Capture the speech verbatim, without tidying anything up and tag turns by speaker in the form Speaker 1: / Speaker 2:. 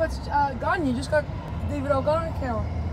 Speaker 1: it's uh, Gunn. You just got David Gunn account.